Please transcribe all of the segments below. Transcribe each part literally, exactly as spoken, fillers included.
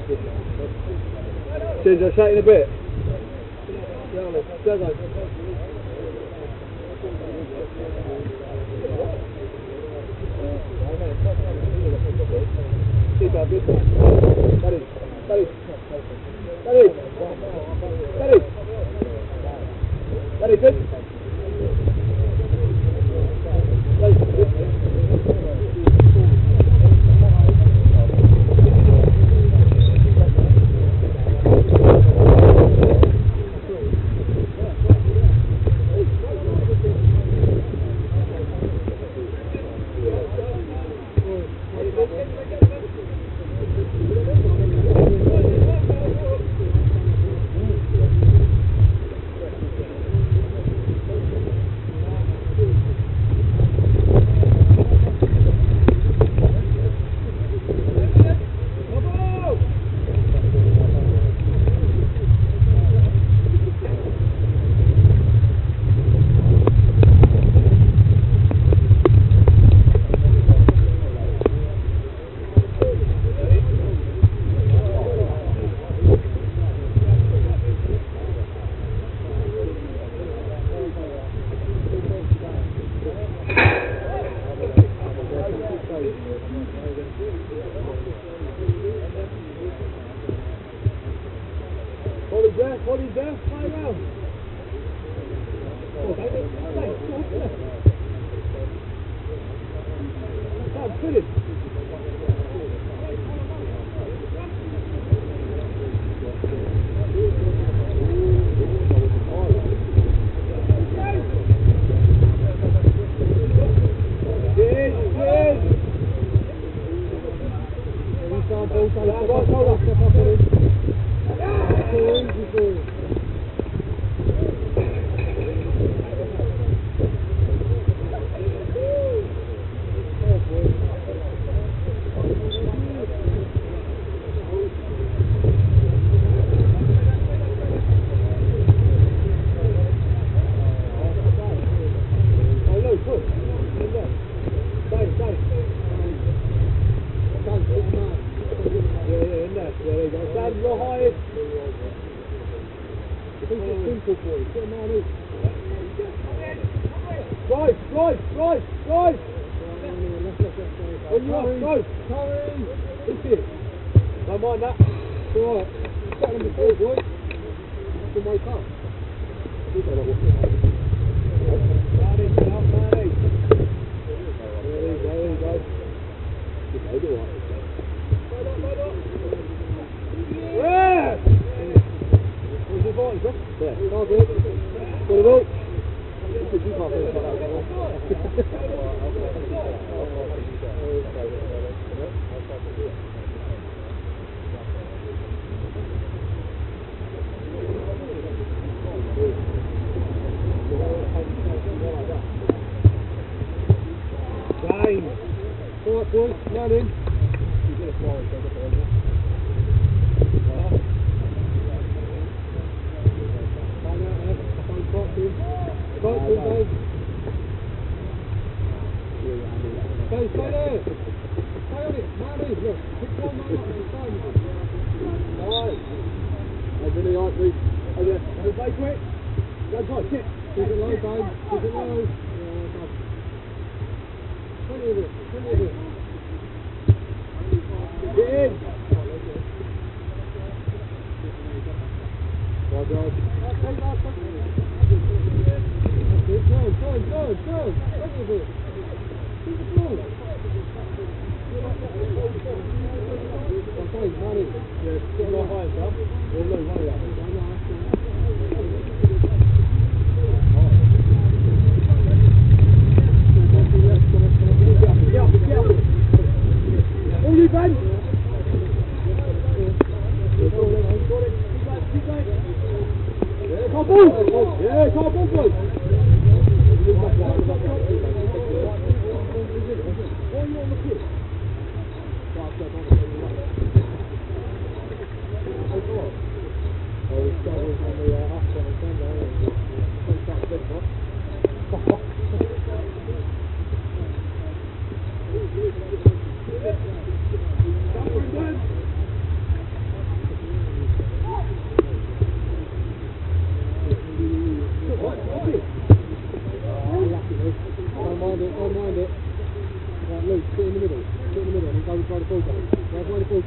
Change our shot in a bit. Keep up, good. Daddy, Daddy, Daddy, Daddy, Daddy, good.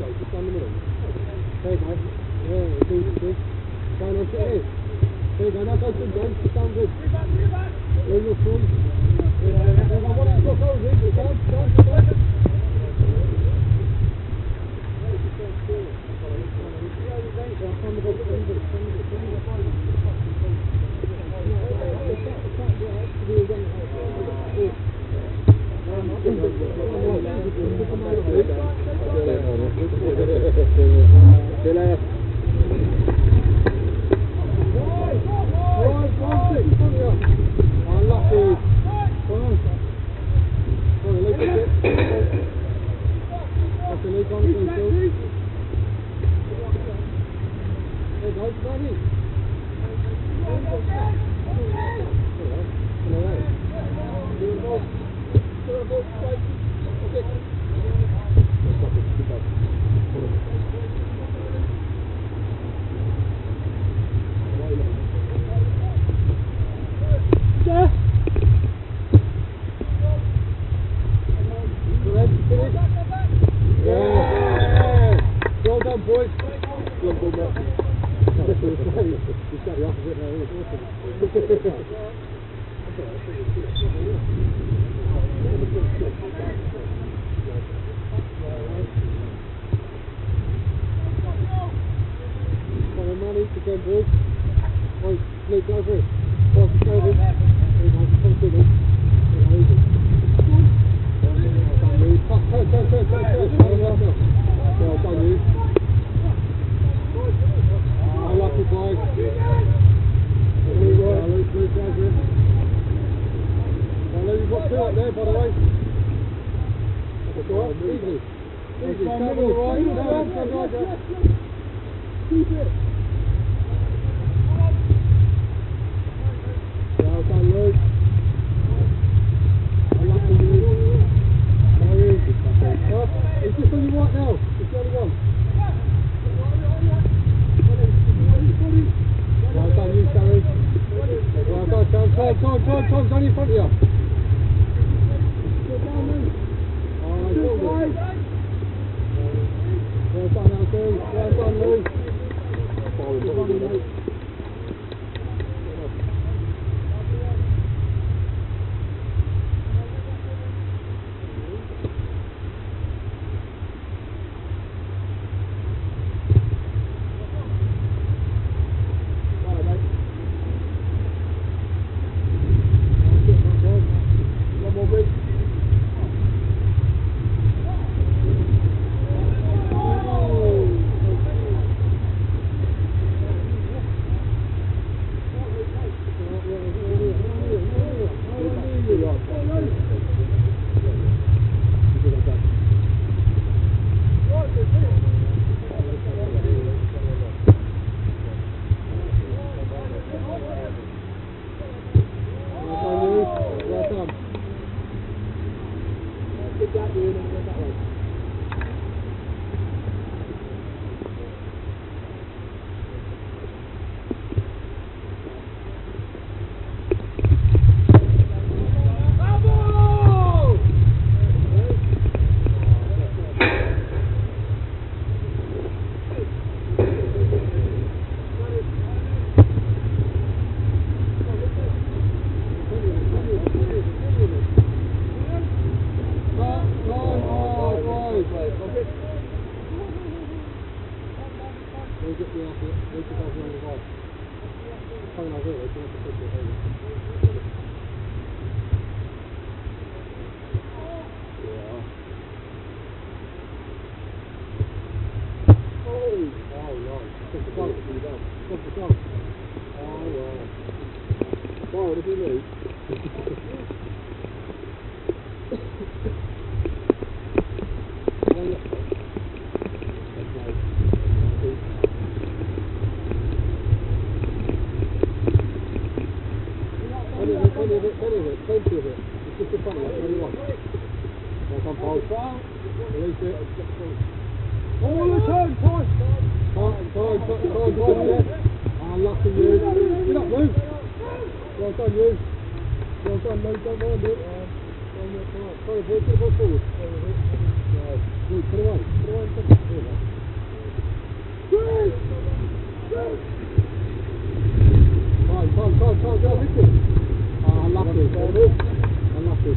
mate, just down the middle. There you go. Yeah, good, good. Try and get it in. There you go, now go good, James. Just down good. Where's your from? Yeah, I want to look over it. Down, down, down. Well done, mate. Don't mind it. Um, sorry, boy. Get the ball forward. Luke, put away. Put away and put it. There you go. Good! Good! Come, come, come, come, go, hit it. Ah, unlucky. Unlucky.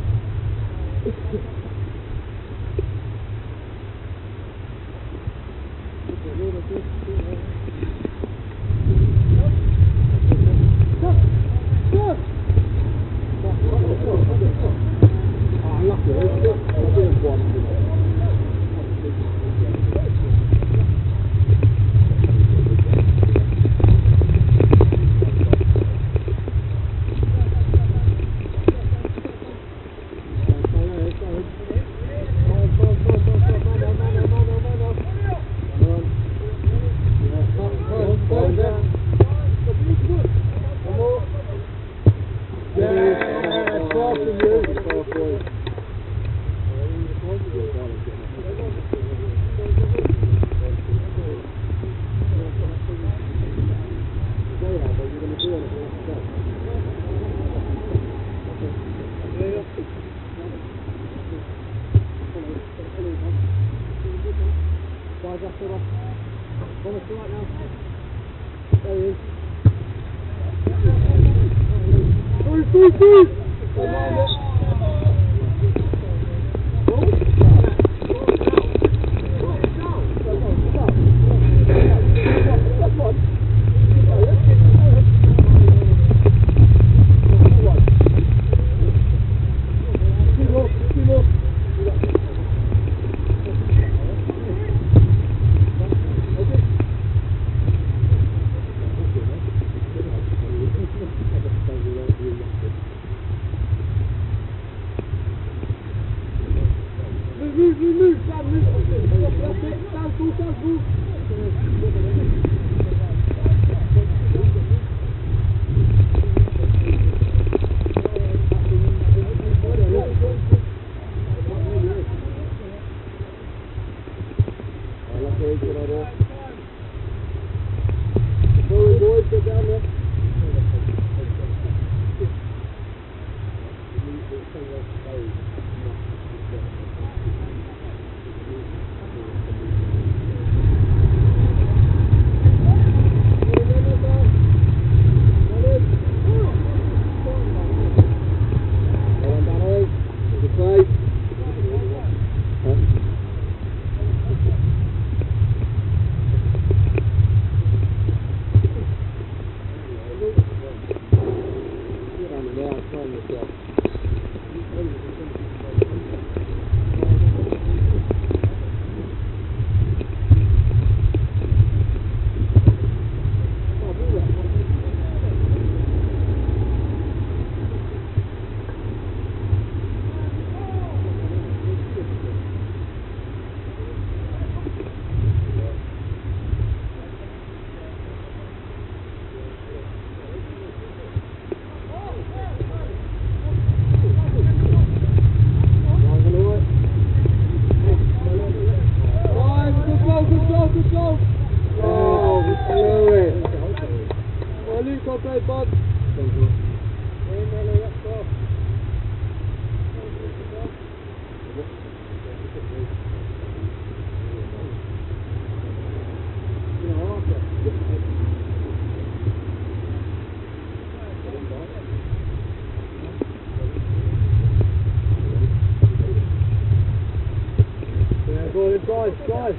Drive, drive.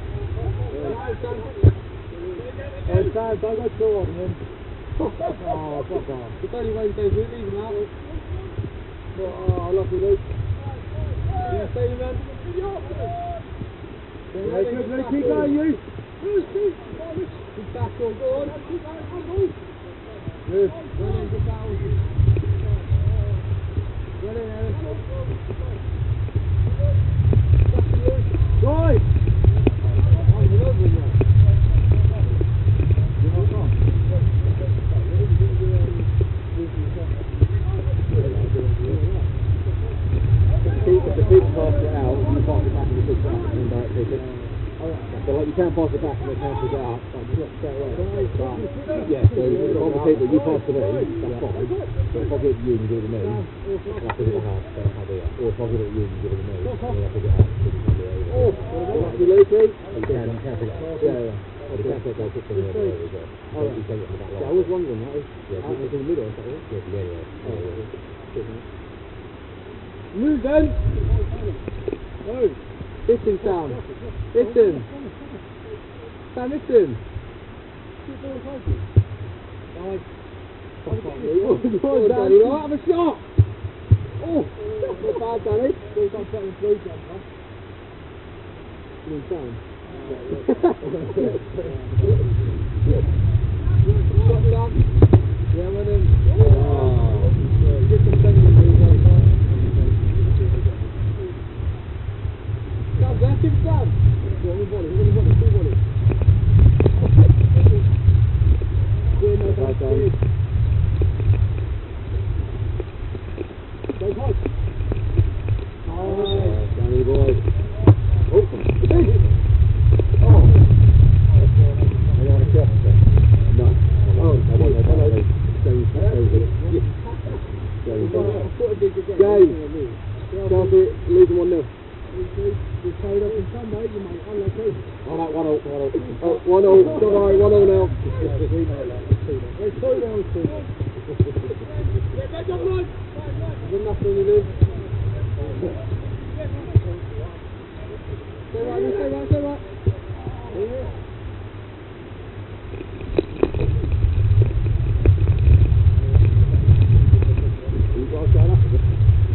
Oh, Sam, don't go too on him. Oh, fuck off. It's only Wednesday, we leave him out. Oh, lucky Luke. Yeah, stay in, man. Yeah, good, Luke, keep going, you. He's back on, go on. Good. Run in, good battle. Run in, Eric. Drive! If the big pass it out, you pass it back and you pick it up and then direct pick it. So like you can pass it back and they can't pick it up, but not straight away. But, yeah, so obviously but you pass to me, that's fine. But if I give it to you and you give it to me, and I pick it back up, then I'll do it. Or if I give it to you and you give it to me, and I pick it up, then you can do it over. Oh, lucky Lucy. You can, you can pick it up. Yeah, yeah. Oh, the cafe goes just in there. There we go. Oh, you take it from that line. Yeah, I was wondering that. Yeah, Out in the middle or something. Yeah, yeah, yeah. Oh, yeah. Move then! Oh! Listen, Sam! Listen! Sam, listen! Nice! Oh, good, Danny! Right, have a shot! Oh! Not bad, Danny! Blue jumper. Blue down. Shot down. Yeah, well then. Oh! Get some technical moves out. Down, down, keep it down. Go on, volley, go on, volley, two volleys. Good, no, that's good. Go, hard. Oh, Danny boy. Oh, oh. I don't want to cross it. No. Oh, I want to hello. go. James, James. James. James. Chelsea, losing one nil. You played up in some way, you might unlucky. Oh, that one oh, one oh. Oh, one oh, don't worry, one oh now. There's two nil to it. Good enough for you, Liz. Stay right, Liz, stay right, stay right. You guys going up, is it?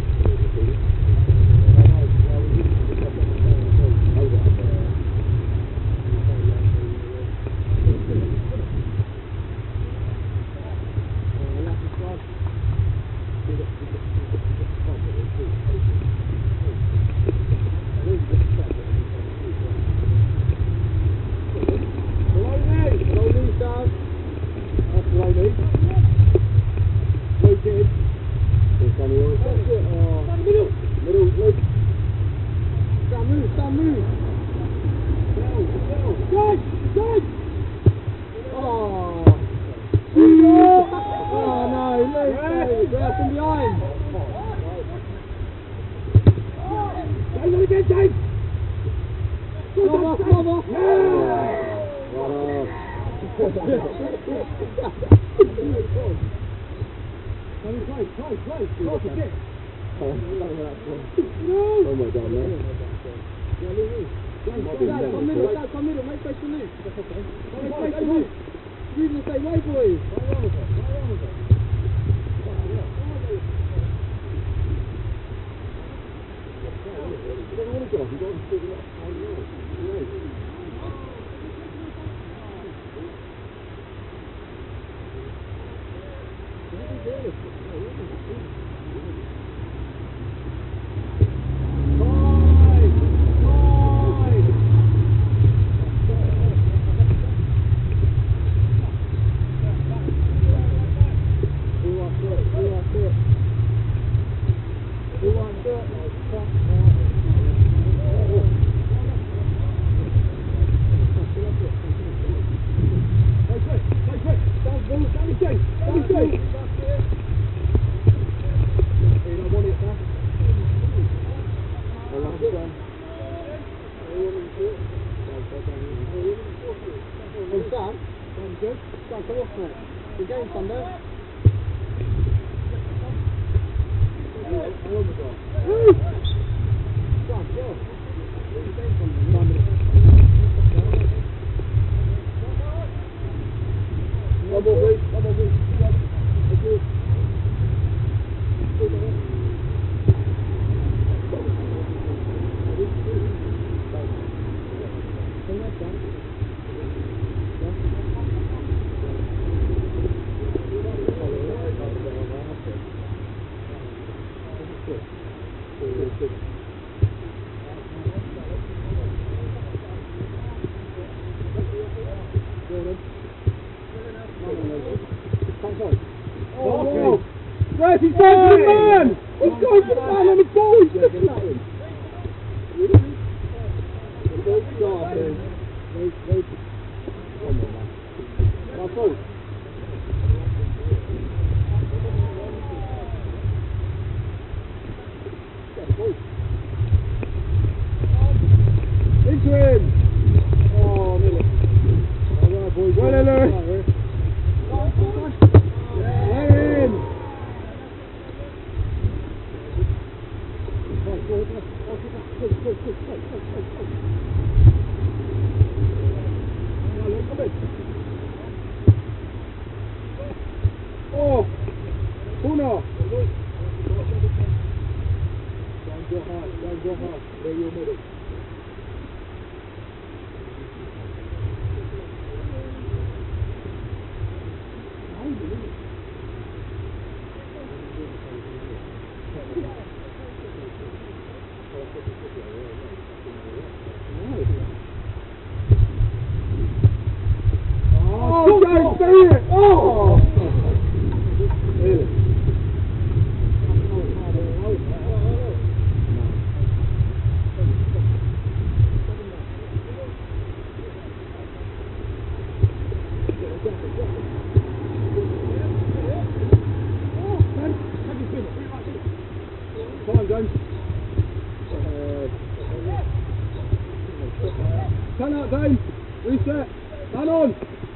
Oh my God, man. Come middle, come middle, make space for Luke. Make space for Luke. You're the same way, boys. He's going for the man! He's going for the man on the ball! He's looking at him! My fault. your middle. Oh, don't see it! Oh! Really? Come on, James. Turn out, Dave. Reset. Man on.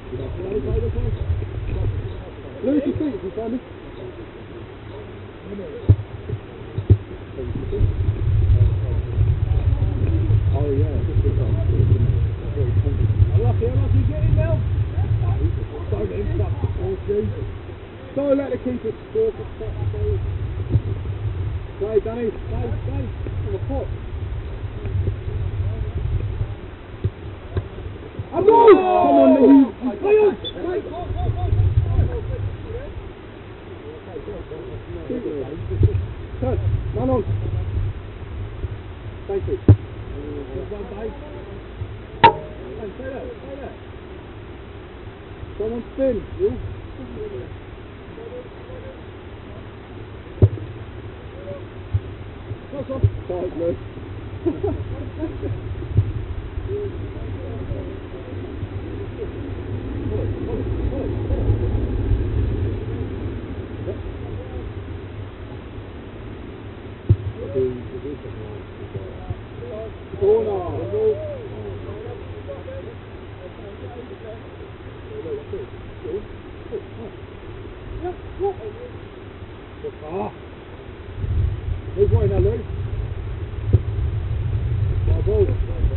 Lose your feet if you find me. Oh yeah. Unlucky, unlucky, get in now. Don't let him stop. Oh Jesus. Don't let the keeper score for fuck's sake. Play, Danny. Play, play. On the pot. I'm on! Come on, Lee. Play on! Play! Turn. Man on. Thank you. One day. Hey, stay there. Stay there. Someone spin. You. Cross off. Tight, Lou. Ah. Who's right now, Lou? My ball.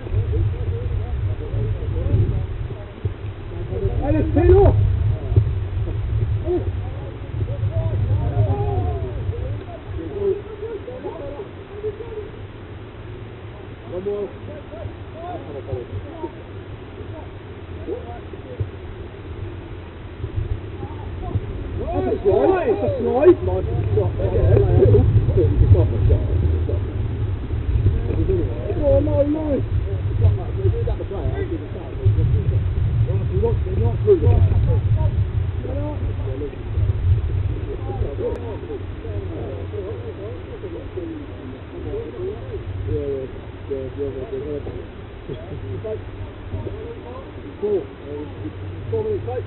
Hey, let's pin off! One more. That's a slide. That's a slide. Nice shot. Stop the shot. Oh no, nice. That's the play. I'll give it back. They're not, they're not through the game. Yeah, yeah, yeah, yeah, yeah. Four. Four minutes late.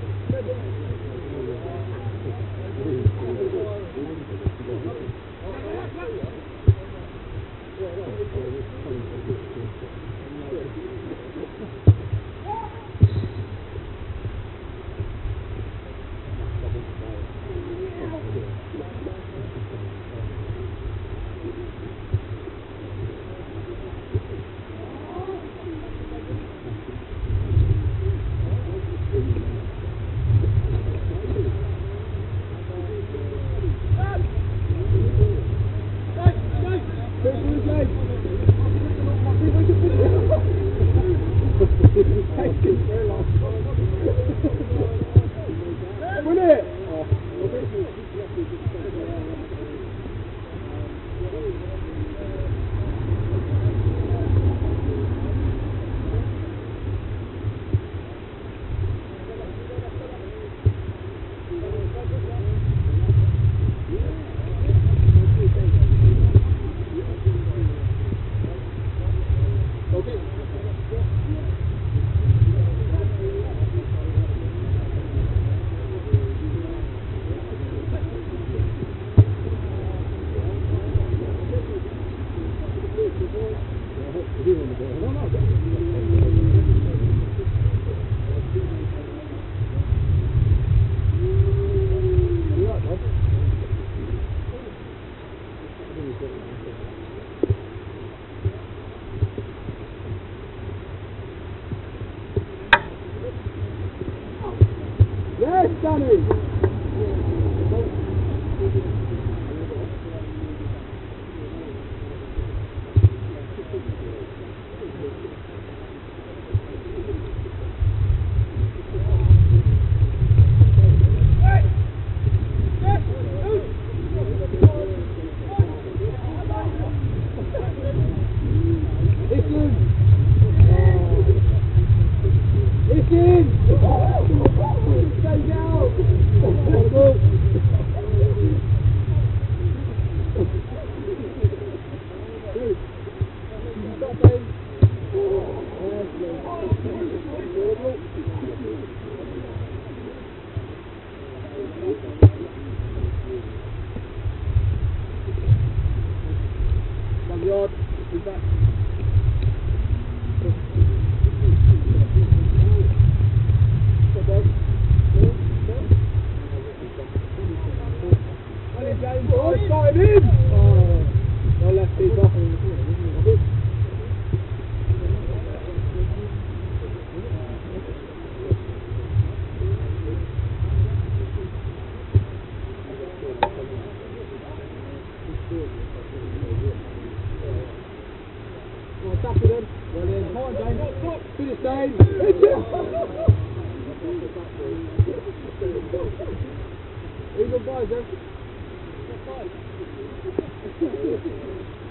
Yes, Danny! Yard, is that? Oh, started in! Oh, no left feet off. Oh, tap it in. Well in. Come on, Dane. Finish, Dane. Who's on five, then? Five.